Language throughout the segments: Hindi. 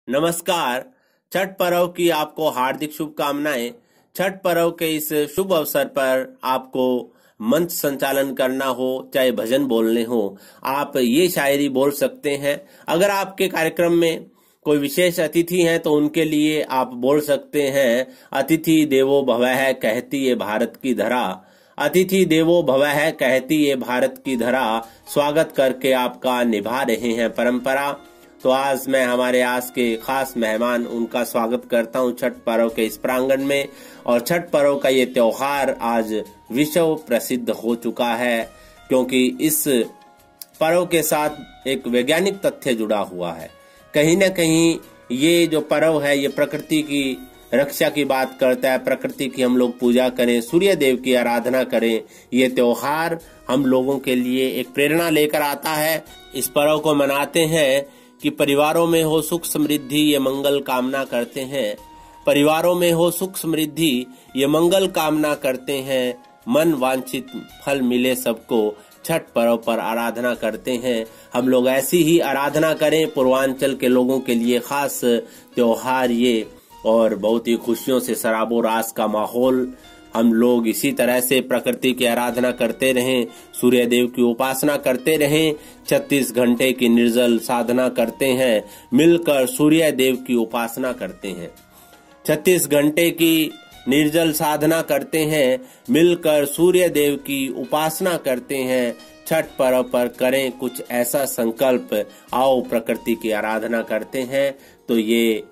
नमस्कार। छठ पर्व की आपको हार्दिक शुभकामनाएं। छठ पर्व के इस शुभ अवसर पर आपको मंच संचालन करना हो, चाहे भजन बोलने हो, आप ये शायरी बोल सकते हैं। अगर आपके कार्यक्रम में कोई विशेष अतिथि हैं तो उनके लिए आप बोल सकते हैं, अतिथि देवो भवः कहती ये भारत की धरा। अतिथि देवो भवः कहती ये भारत की धरा, स्वागत करके आपका निभा रहे हैं परंपरा। तो आज मैं हमारे आज के खास मेहमान उनका स्वागत करता हूं छठ पर्व के इस प्रांगण में। और छठ पर्व का ये त्योहार आज विश्व प्रसिद्ध हो चुका है, क्योंकि इस पर्व के साथ एक वैज्ञानिक तथ्य जुड़ा हुआ है। कहीं न कहीं ये जो पर्व है ये प्रकृति की रक्षा की बात करता है। प्रकृति की हम लोग पूजा करें, सूर्य देव की आराधना करें। ये त्योहार हम लोगों के लिए एक प्रेरणा लेकर आता है। इस पर्व को मनाते हैं कि परिवारों में हो सुख समृद्धि, ये मंगल कामना करते हैं। परिवारों में हो सुख समृद्धि, ये मंगल कामना करते हैं। मन वांछित फल मिले सबको, छठ पर्व पर आराधना करते हैं। हम लोग ऐसी ही आराधना करें। पूर्वांचल के लोगों के लिए खास त्योहार ये, और बहुत ही खुशियों से सराबो रास का माहौल। हम लोग इसी तरह से प्रकृति की आराधना करते रहें, सूर्य देव की उपासना करते रहें, 36 घंटे की निर्जल साधना करते हैं, मिलकर सूर्य देव की उपासना करते हैं। 36 घंटे की निर्जल साधना करते हैं, मिलकर सूर्य देव की उपासना करते हैं। छठ पर्व पर करें कुछ ऐसा संकल्प, आओ प्रकृति की आराधना करते हैं। तो ये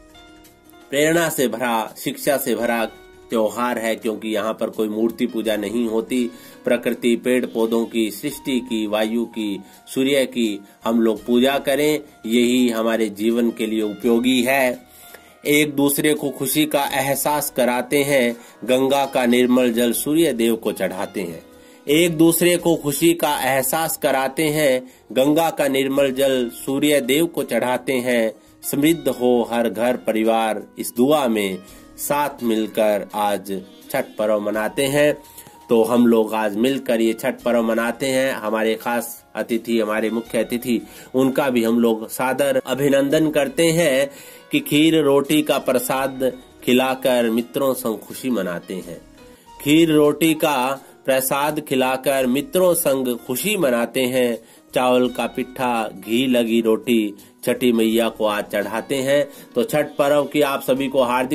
प्रेरणा से भरा, शिक्षा से भरा त्योहार है, क्योंकि यहाँ पर कोई मूर्ति पूजा नहीं होती। प्रकृति, पेड़ पौधों की, सृष्टि की, वायु की, सूर्य की हम लोग पूजा करें, यही हमारे जीवन के लिए उपयोगी है। एक दूसरे को खुशी का एहसास कराते हैं, गंगा का निर्मल जल सूर्य देव को चढ़ाते हैं। एक दूसरे को खुशी का एहसास कराते हैं, गंगा का निर्मल जल सूर्य देव को चढ़ाते हैं। समृद्ध हो हर घर परिवार, इस दुआ में साथ मिलकर आज छठ पर्व मनाते हैं। तो हम लोग आज मिलकर ये छठ पर्व मनाते हैं। हमारे खास अतिथि, हमारे मुख्य अतिथि, उनका भी हम लोग सादर अभिनंदन करते हैं कि खीर रोटी का प्रसाद खिलाकर मित्रों संग खुशी मनाते हैं। खीर रोटी का प्रसाद खिलाकर मित्रों संग खुशी मनाते हैं। चावल का पिट्ठा, घी लगी रोटी छठी मैया को आज चढ़ाते हैं। तो छठ पर्व की आप सभी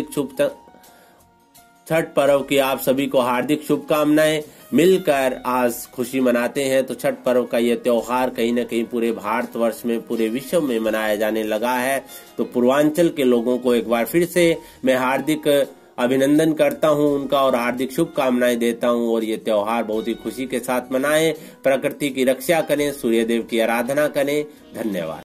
को हार्दिक शुभकामनाएं। मिलकर आज खुशी मनाते हैं। तो छठ पर्व का ये त्योहार कहीं न कहीं पूरे भारतवर्ष में, पूरे विश्व में मनाया जाने लगा है। तो पूर्वांचल के लोगों को एक बार फिर से मैं हार्दिक अभिनंदन करता हूं उनका, और हार्दिक शुभकामनाएं देता हूं। और ये त्योहार बहुत ही खुशी के साथ मनाएं, प्रकृति की रक्षा करें, सूर्य देव की आराधना करें। धन्यवाद।